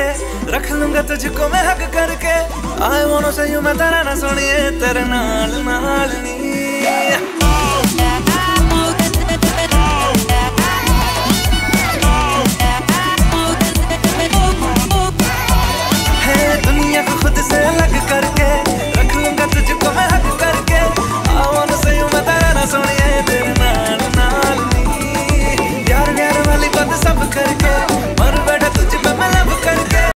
के, रख लूंगा तुझको मैं हक करके। I want to say you मैं तेरा ना सुनिए तेरे नाल नाल नी।